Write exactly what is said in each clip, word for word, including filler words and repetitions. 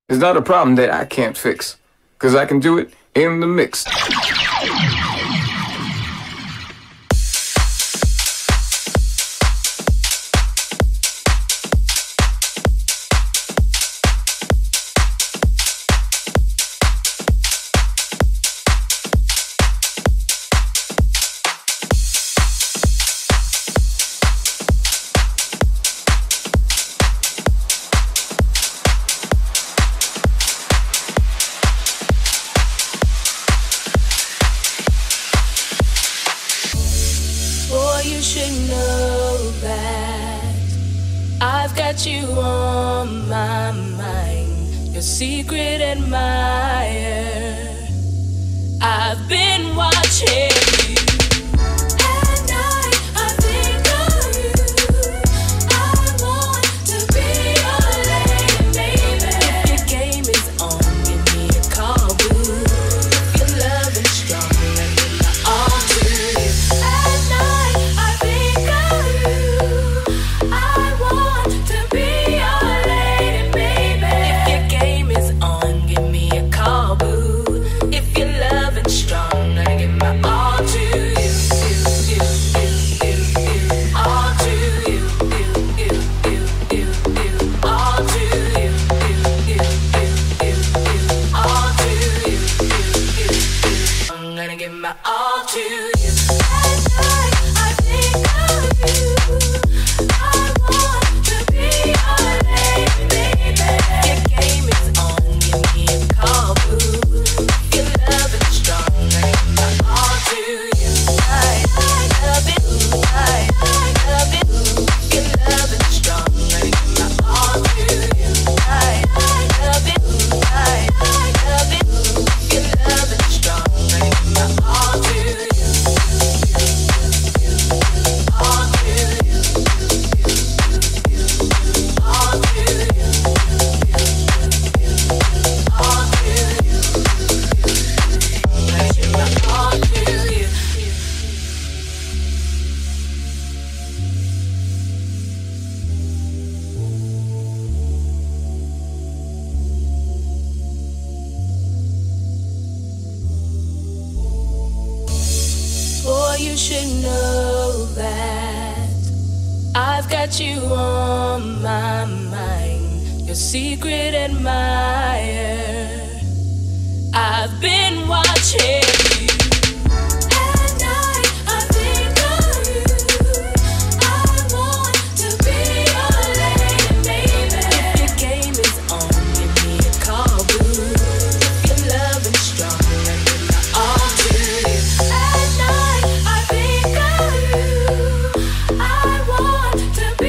It's not a problem that I can't fix, cause I can do it in the mix. You on my mind, your secret admirer. I've been watching you. At night, I think of you. I want to be your lady, baby. If your game is on, give me a call, boo. If your love is strong, let me my all to you. At night, I think of you. I want to be you on my mind, your secret admirer. I've been watching you. At night, I think of you. I want to be your lady, baby. If your game is on, give me a call, boo. If your love is strong, let me my all to you. At night, I think of you. I want to be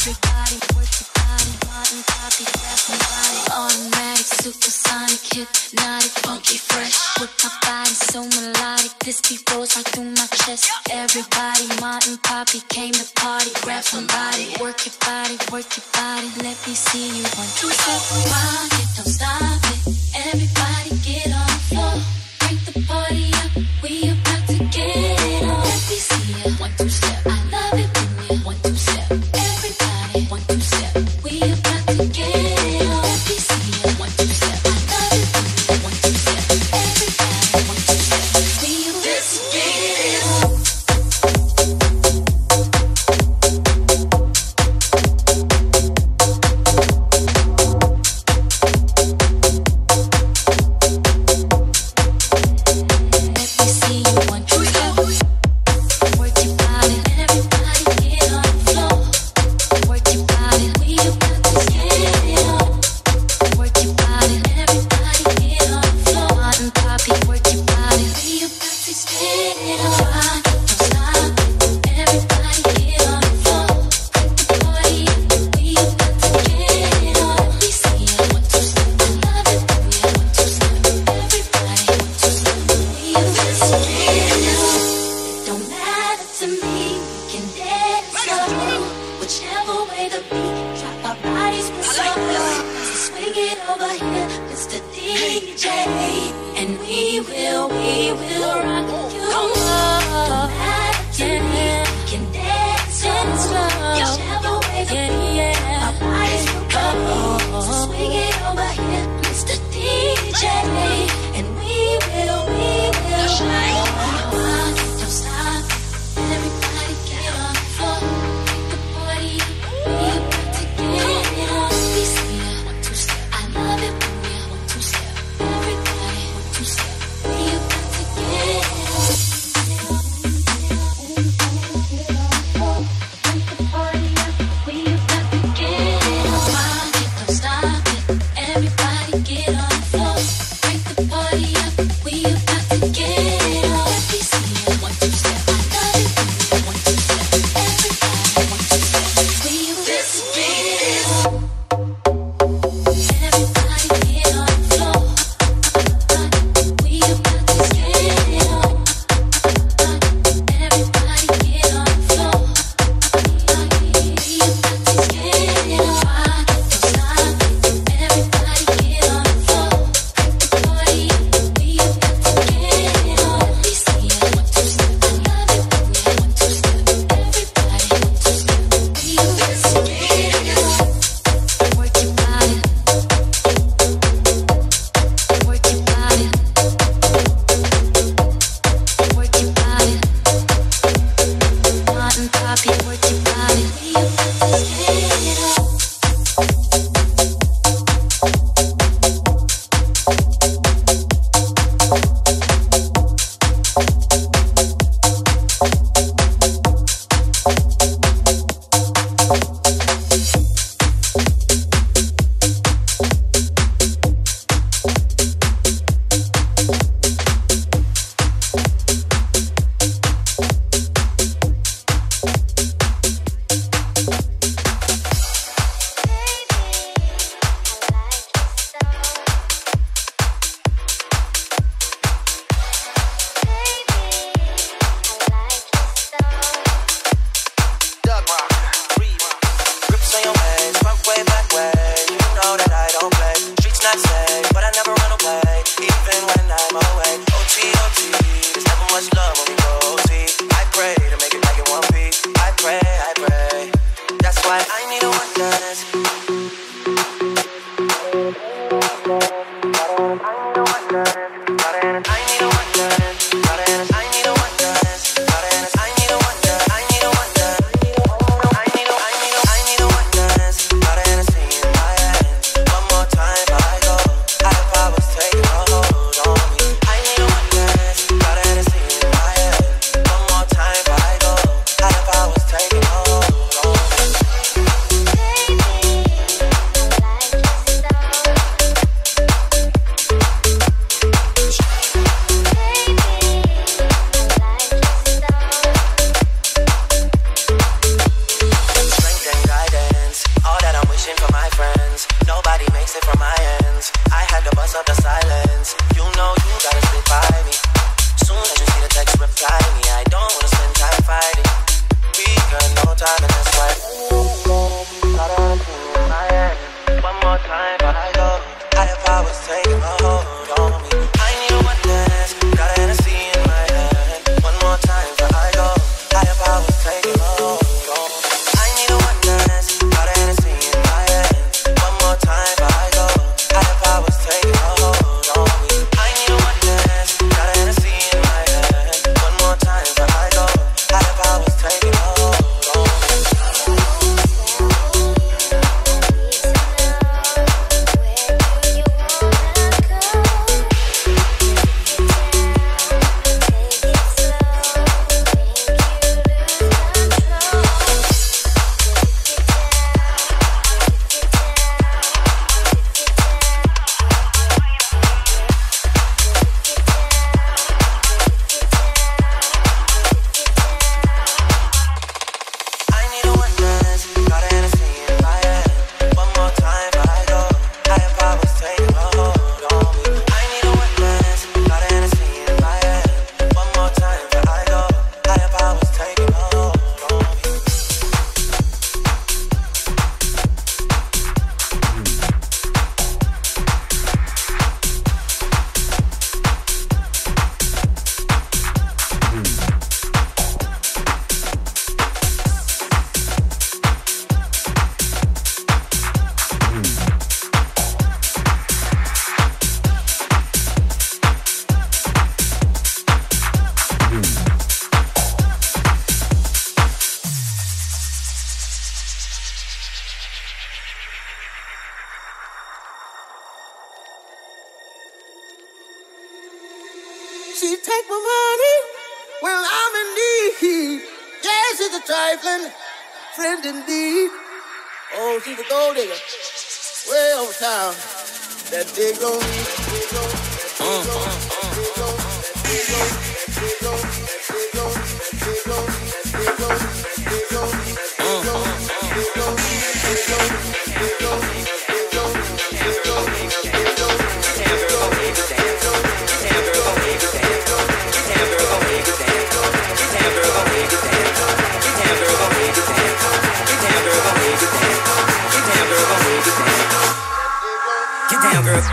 Everybody work your body, modern poppy, grab somebody. Automatic, supersonic, hypnotic, funky, fresh. With my body so melodic, this beat goes right through my chest. Everybody, modern poppy, came to party, grab somebody. Work your body, work your body, let me see you. One, two, step, rock it, don't stop it. Everybody get on the floor, break the party up, we about to get it on. Let me see ya. One, two, step, I love it when you. One, two, step, everybody. One, two, step, we about to get it on. Let me see ya. One, two, step, I love it when you. One, two, step, everybody. One, two, step, we about to get it on. Take a hold on me. I need a one dance, got Hennessy in my hand. time and that's why. Got everything in my hand. One more time before I go. Higher powers taking a hold on me. I need one dance. Got Hennessy in my hand. One more time before I go. Higher powers taking a hold on me. I need one dance. Got Hennessy in my hand. One more time before I go. Higher powers taking a hold on me. I need one dance. Got Hennessy in my hand. One more time before I go. Higher powers taking a hold on me. She take my money when I'm in need. Yes, she's a trifling friend indeed. Oh, she's a gold digger way over town. That dig on me. Uh, uh, Get down, girl.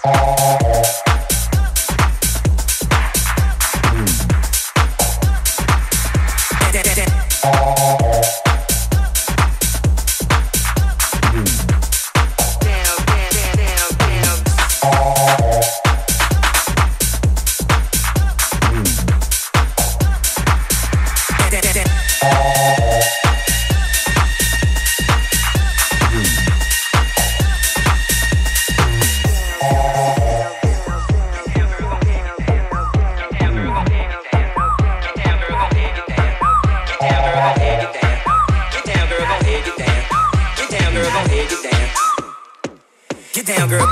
Get down, girl.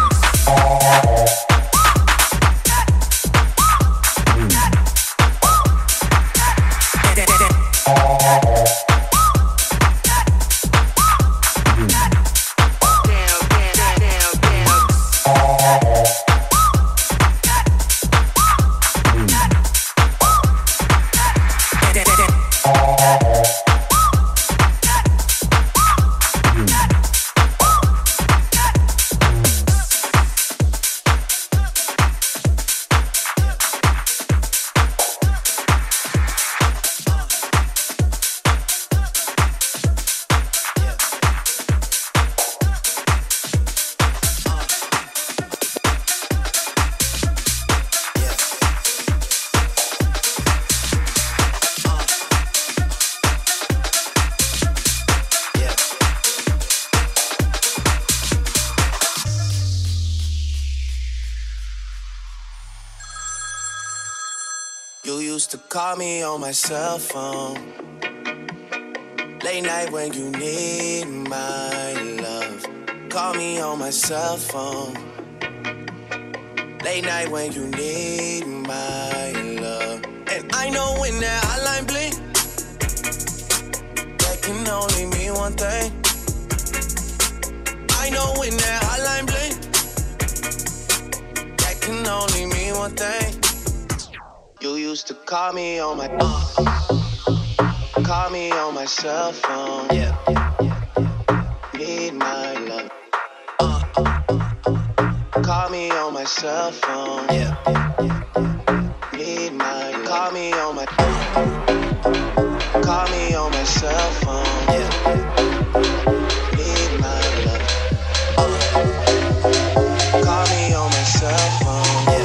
You used to call me on my cell phone, late night when you need my love. Call me on my cell phone, late night when you need my love. And I know when that hotline blink, that can only mean one thing. I know when that hotline blink, that can only mean one thing. You used to call me on my uh, Call me on my cell phone. Yeah. Need my love. Uh. Call me on my cell phone. Yeah. Need my love. Call me on my. Call me on my cell phone. Yeah. Need my love. Uh. Call me on my cell phone. Yeah.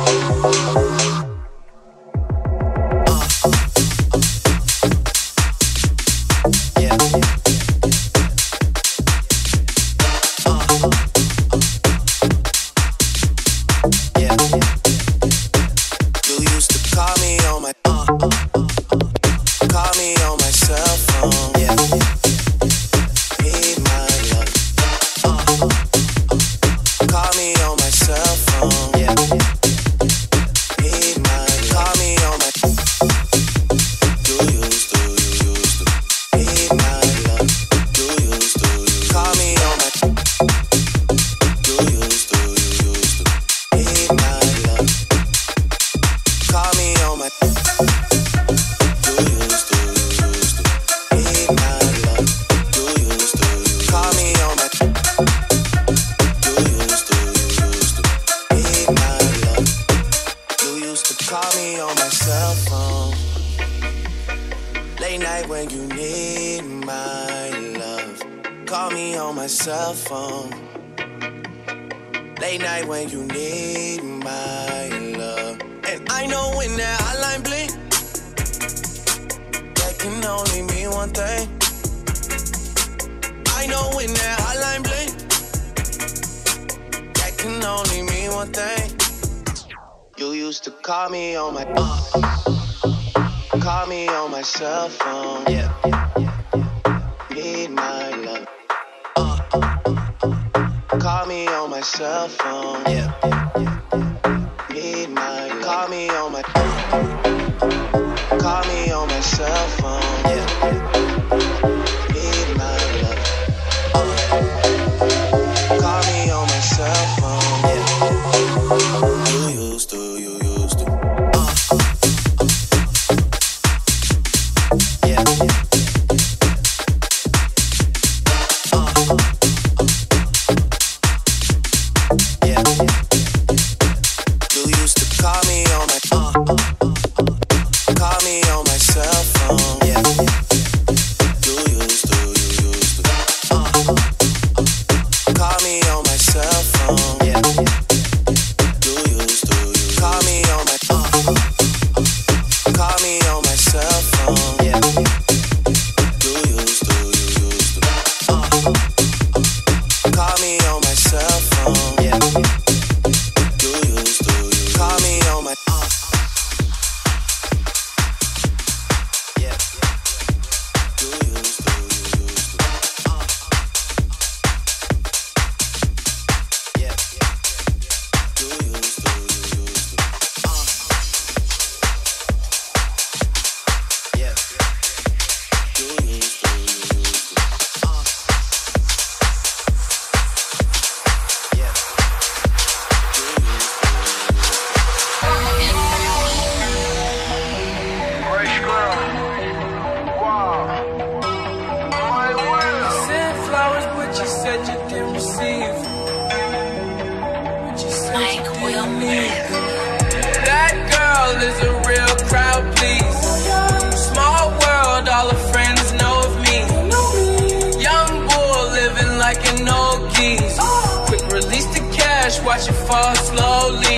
Watch it fall slowly.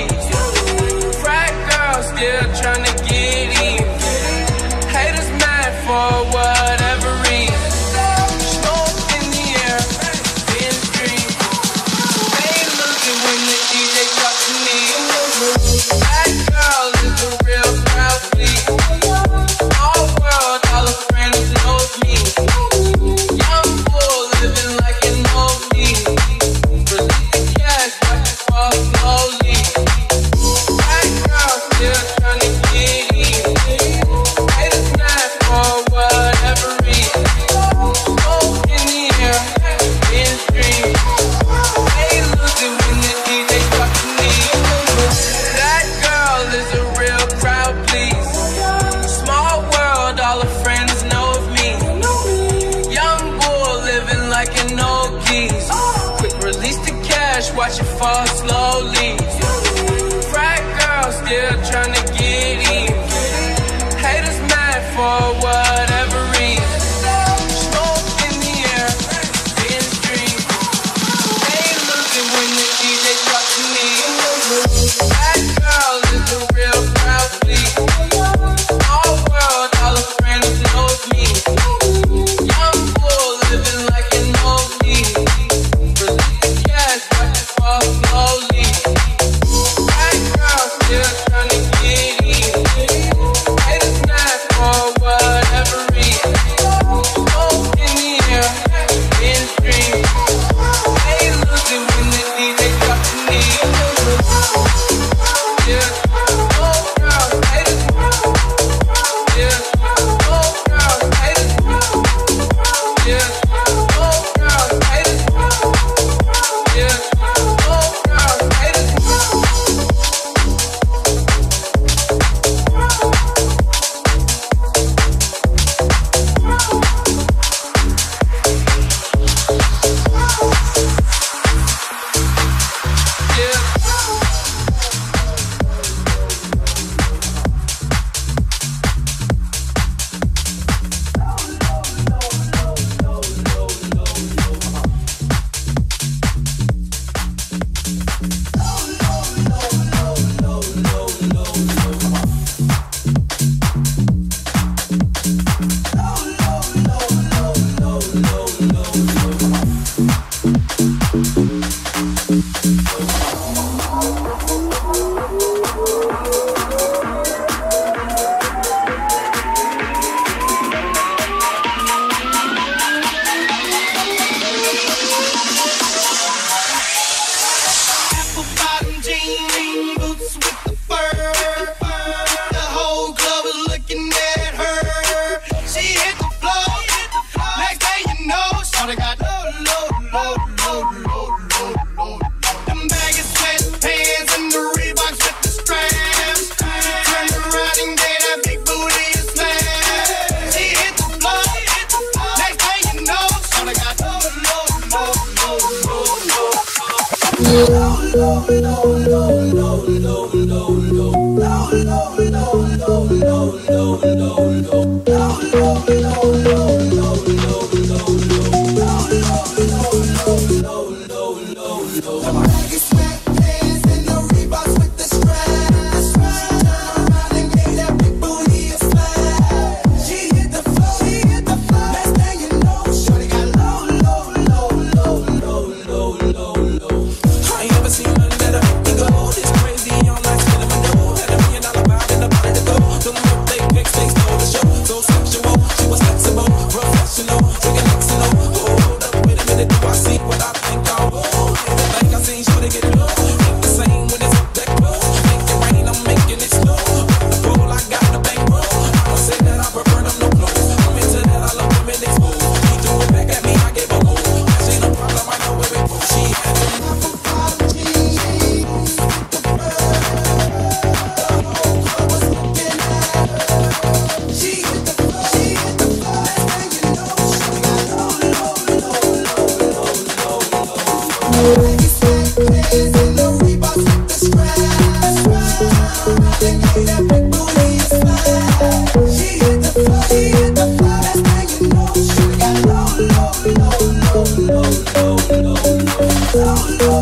Frat girl still tryna get in. Haters mad for whatever reason. Smoke in the air, in the dream. They looking when the D J talk to me. Frat girl is a real crowd, please. All world, all her friends know me. Young bull living like an old me. Release the cash, watch it fall slowly. you fall slowly. Frat girl still tryna get in. Haters mad for whatever reason. Smoke in the air, in the street. They losing when the D J drop the knee. That girl is a real crowd please. All world, all her friends knows me. Young bull living like an old me. Release the cash, watch it fall slowly. That girl still tryna get in. Haters mad for whatever reason. Smoke in the air, in the street. They losing when the D J drop the knee. Yeah, oh girl, haters. Yeah, oh girl, haters. Yeah, oh girl, haters. Yeah, oh girl, haters. Yeah. Apple bottom jean boots with the fur. The whole club was looking at her. She hit the floor. Next thing you know, shawty got load, load, load, load, load, load, load. Them baggy sweatpants and the Reeboks with the straps. Turned around and gave that big booty a slap. She hit the floor. Next thing you know, shawty got load, load, load, load, load, load. Baggy sweatpants and the Reeboks with the straps. Turned around and gave that big booty a slap. She hit the floor. She hit the floor. Next thing you know, shorty got low, low, low, low, low, low, low, low. I ain't never seen nothing better. We go, this crazy on like spinning my dough. Had a million dollar vibe in the body to go. Don't look they pics, they stole the show. So sexual, she was flexible, professional, drinking Lexino. Hold up, wait a minute, do I see what I think I will? Like I seen, sure to get low. Ain't the same when it's up that close. Make it rain, I'm making it slow. The pool, I got the bankroll. I don't say that I prefer them no clothes. I'm into that, I love women exposed. He threw it back at me, I gave a low. That ain't no problem, I know where it goes. She had them. Apple bottom jeans with the fur. The whole club was looking at her. She hit the floor. She hit the floor. Next thing you know, shawty got low, low, low, low, low, low, low. Baggy sweatpants and the Reeboks with the straps. Turned around and gave that big booty a slap. She hit the floor. She hit the floor. Next thing you know, shawty got low, low, low, low, low, low, low, low, low,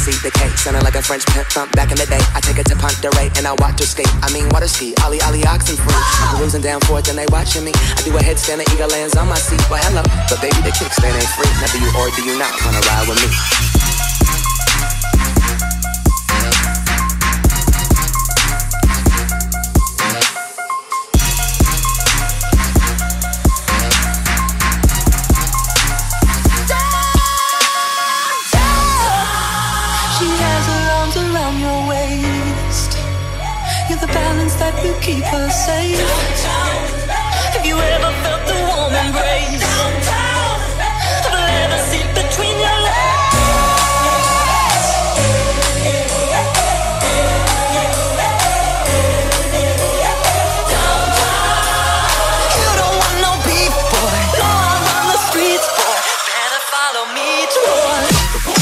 beat the cake, sounding like a French pimp thump back in the day. I take it to Ponderay and I watch her skate. I mean water ski, ollie ollie oxen free. I'm cruising down forth and they watching me. I do a headstand and eagle lands on my seat. Well hello, but baby the kickstand ain't free. Now do you or do you not wanna ride with me? That will keep her safe. Have you ever felt the warm embrace of a leather seat between your legs? You don't want no beef, boy. No, I'm on the streets, boy. Better follow me, boy.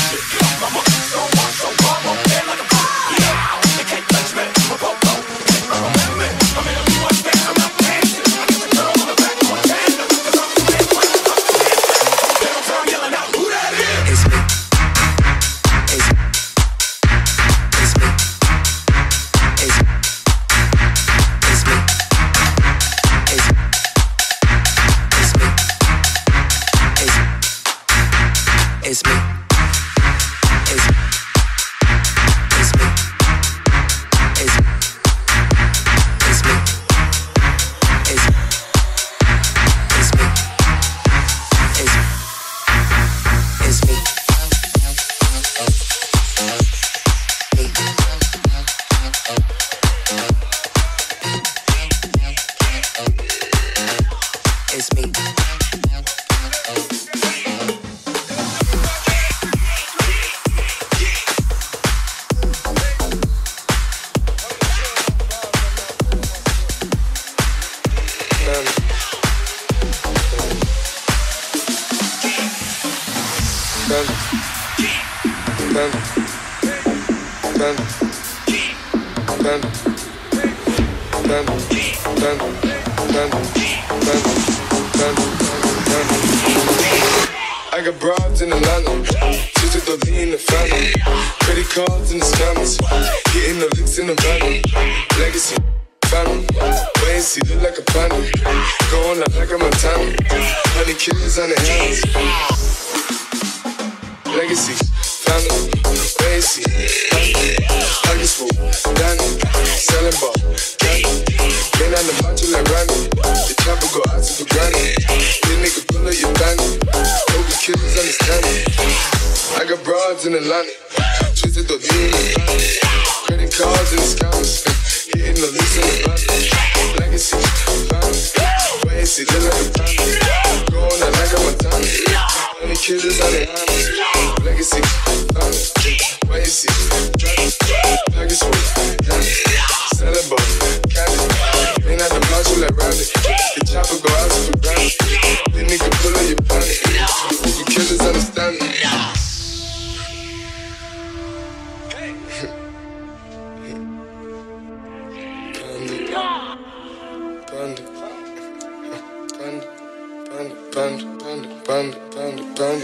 It's me. I got broads in Atlanta, just to the lean the family. Credit cards and the scammers, hitting the licks in the van. Legacy, family, wait and see, look like a panda. Going out like a Montana, honey killers on the hands. Legacy, family, wait and see, pockets full, Danny, selling ball, candy. Been on the macho like Randy, the chopper go out to the granny. This nigga pull up your bandit. Killers understand me. I got broads in Atlanta, twisted the lean in the credit cards and the scammers, hitting the lease in the van. Legacy, family, wait and see, look like a panda. Going out like a Montana, honey killers on their hands. Legacy, family, wait and see, package full, candy, selling ball, candy. Ain't at the macho like Randy, the chopper go out to the granny. This nigga pull up your bandit. Killers understand me. Panda, panda, panda, panda, panda, panda, panda, panda,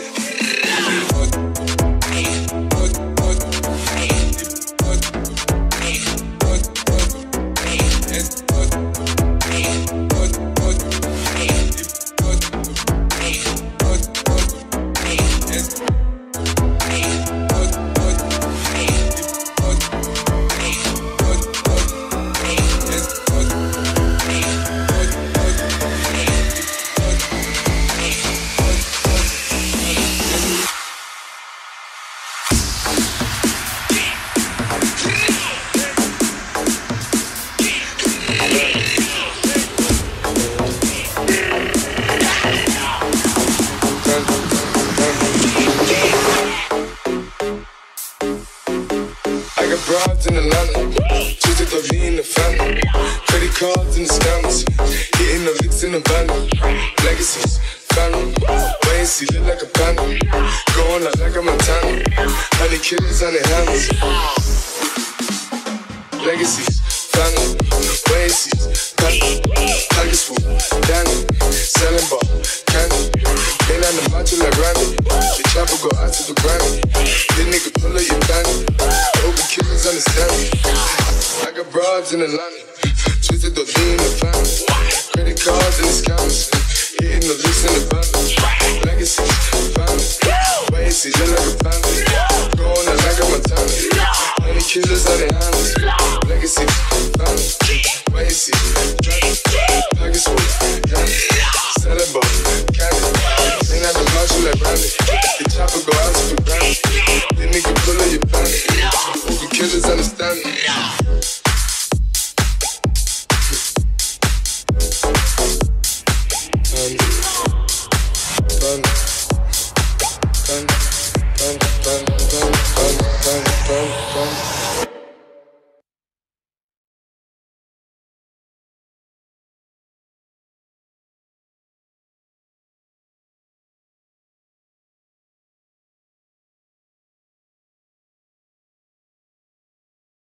broads in Atlanta, twisted the lean in the family. Credit cards and the scammers, hitting the licks in the van. Legacies, family, wait and see, look like a panda. Going out like a Montana, honey killers on their hands. Legacies, family, wait and see, panda. Pockets full, Danny, selling ball, candy. Been on the macho like Randy, the chopper go out to the granny. This nigga pull up your bandit. in Atlanta. Twisted the lean in the family. Credit cards and the scammers. Hitting the list in the van. Legacy, family. Ways, just like a family. Going out like a Montana. Honey killers on their hands. Legacy.